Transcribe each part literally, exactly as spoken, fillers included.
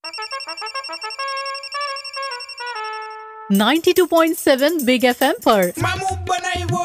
Ninety two point seven big FM पर मामू बनाई वो।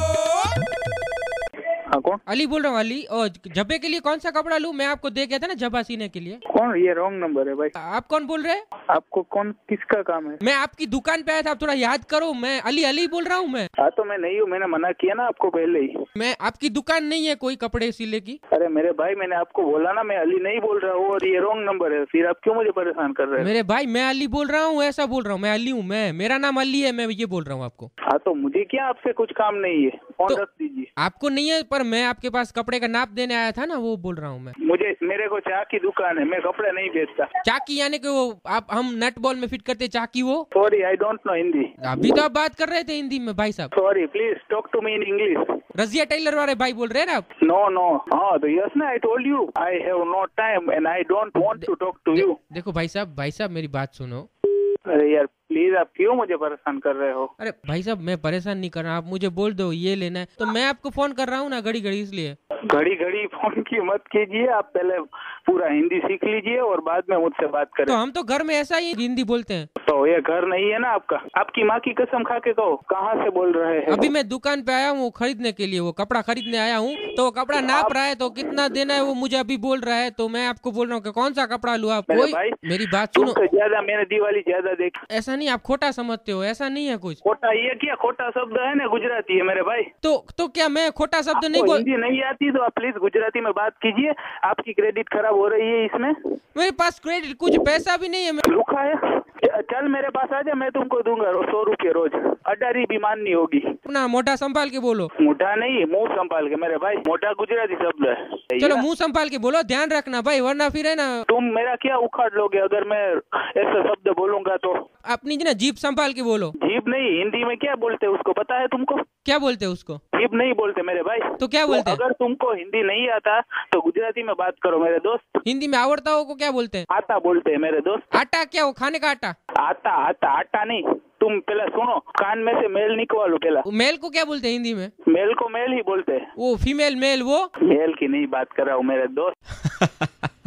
हाँ कौन? अली बोल रहा हूँ। अली, और जब्बे के लिए कौन सा कपड़ा लूँ? मैं आपको दे गया था ना जब्बा सीने के लिए। कौन? ये रॉन्ग नंबर है भाई। आप कौन बोल रहे हैं? आपको कौन, किसका काम है? मैं आपकी दुकान पे आया था, आप थोड़ा याद करो। मैं अली अली बोल रहा हूँ। मैं हाँ तो मैं नहीं हूँ, मैंने मना किया ना आपको पहले ही। मैं आपकी दुकान नहीं है कोई कपड़े सिले की? अरे मेरे भाई, मैंने आपको बोला ना मैं अली नहीं बोल रहा हूँ, और ये रॉन्ग नंबर है, फिर आप क्यों मुझे परेशान कर रहे हैं? मेरे भाई मैं अली बोल रहा हूँ, ऐसा बोल रहा हूँ। मैं अली हूँ, मैं मेरा नाम अली है, मैं ये बोल रहा हूँ आपको। हाँ तो मुझे क्या आपसे कुछ काम नहीं है, फोन तो रख दीजिए। आपको नहीं है, पर मैं आपके पास कपड़े का नाप देने आया था ना, वो बोल रहा हूँ मैं। मुझे, मेरे को चाय की दुकान है, मैं कपड़े नहीं बेचता। चाकी यानी कि वो आप हम नट बॉल में फिट करते चाकी, वो? Sorry, I don't know Hindi. अभी तो आप बात कर रहे थे हिंदी में भाई साहब। Sorry, please talk to me in English. Razia tailor वाले भाई बोल रहे हैं ना आप? नो नो, हाँ तो यस ना, I told you I have no time and I don't want to talk to you. देखो भाई साहब, भाई साहब मेरी बात सुनो। अरे यार प्लीज, आप क्यों मुझे परेशान कर रहे हो? अरे भाई साहब, मैं परेशान नहीं कर रहा, आप मुझे बोल दो ये लेना है तो मैं आपको फोन कर रहा हूँ ना घड़ी घड़ी, इसलिए। घड़ी घड़ी फोन की मत कीजिए, आप पहले पूरा हिंदी सीख लीजिए और बाद में मुझसे बात करें। तो हम तो घर में ऐसा ही हिंदी बोलते हैं। तो ये घर नहीं है ना आपका? आपकी माँ की कसम खा के कहो, कहाँ से बोल रहे हैं? अभी मैं दुकान पे आया हूँ खरीदने के लिए, वो कपड़ा खरीदने आया हूँ, तो वो कपड़ा नाप रहा है, तो कितना देना है वो मुझे अभी बोल रहा है, तो मैं आपको बोल रहा हूँ कि कौन सा कपड़ा लूँ। आप मेरे कोई भाई, मेरी बात सुनो। तुमसे ज्यादा मैंने दिवाली ज्यादा देखी। ऐसा नहीं, आप खोटा समझते हो, ऐसा नहीं है कुछ। खोटा ये क्या? खोटा शब्द है ना, गुजराती है मेरे भाई। तो तो क्या मैं खोटा शब्द नहीं बोल? हिंदी नहीं आती तो आप प्लीज गुजराती में बात कीजिए। आपकी क्रेडिट खराब हो रही है इसमें। मेरे पास क्रेडिट कुछ पैसा भी नहीं है। मैं रुखा है, चल मेरे पास आ जा, मैं तुमको दूंगा सौ रुपये रोज। अडारी भी माननी होगी। अपना मोटा संभाल के बोलो। मोटा नहीं, मुंह संभाल के मेरे भाई। मोटा गुजराती शब्द है। चलो मुंह संभाल के बोलो, ध्यान रखना भाई, वरना फिर है ना। तुम मेरा क्या उखाड़ लोगे अगर मैं ऐसा शब्द बोलूंगा तो? अपनी ना जीभ संभाल के बोलो। जीभ नहीं, हिंदी में क्या बोलते हैं उसको पता है तुमको? क्या बोलते हैं उसको? जीभ नहीं बोलते मेरे भाई। तो क्या बोलते हैं? अगर तुमको हिंदी नहीं आता तो गुजराती में बात करो मेरे दोस्त। हिंदी में आवड़ता हो को क्या बोलते हैं? आता बोलते हैं मेरे दोस्त। आटा क्या हो, खाने का आटा? आता आता आटा नहीं, तुम पहले सुनो, कान में से मेल निकवालो पहला। मेल को क्या बोलते हैं हिंदी में? मेल को मेल ही बोलते हैं। वो फीमेल मेल, वो मेल की नहीं बात कर रहा हूँ मेरे दोस्त।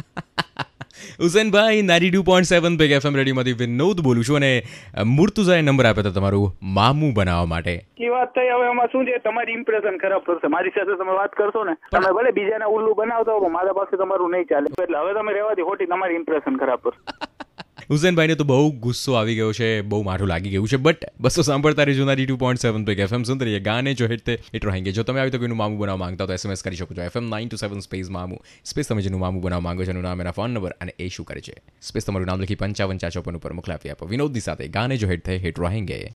હુસેન ભાઈ ninety two point seven big FM રેડિયોમાંથી વિનોદ બોલું છું અને મૂર્તુજાએ નંબર આપ્યો હતો તમારું મામું બનાવવા માટે. की વાત થઈ, હવે એમાં શું છે, તમારી ઇમ્પ્રેશન ખરાબ થશે. મારી સાથે તમે વાત કરશો ને, તમે ભલે બીજાના ઉલ્લુ બનાવતા હો, મારા પાસે તમારું નહીં ચાલે. એટલે હવે તમે રહેવાથી ખોટી તમારી ઇમ્પ્રેશન ખરાબ કરશે. હુસેનભાઈને તો બહુ ગુસ્સો આવી ગયો છે, બહુ માઠું લાગી ગયું છે, બટ બસો સાંભળતા રહેજો ninety two point seven big FM સુંદર એ ગાને જો હિટ હિટ रहेंगे. જો તમે આવી તો કોઈનું મામું બનાવવા માંગતા હો તો એસએમએસ કરી શકો છો FM nine two seven space મામું સ્પેસ તમે જેનું મામું બનાવવા માંગો છો એનું નામ, એના ફોન નંબર અને એ શું કરે છે, સ્પેસ તમારું નામ લખી પંચાવન ચાર ચોપન ઉપર મોકલાવી આપો. વિનોદની સાથે ગાને જો હિટ થાય હિટ रहेंगे.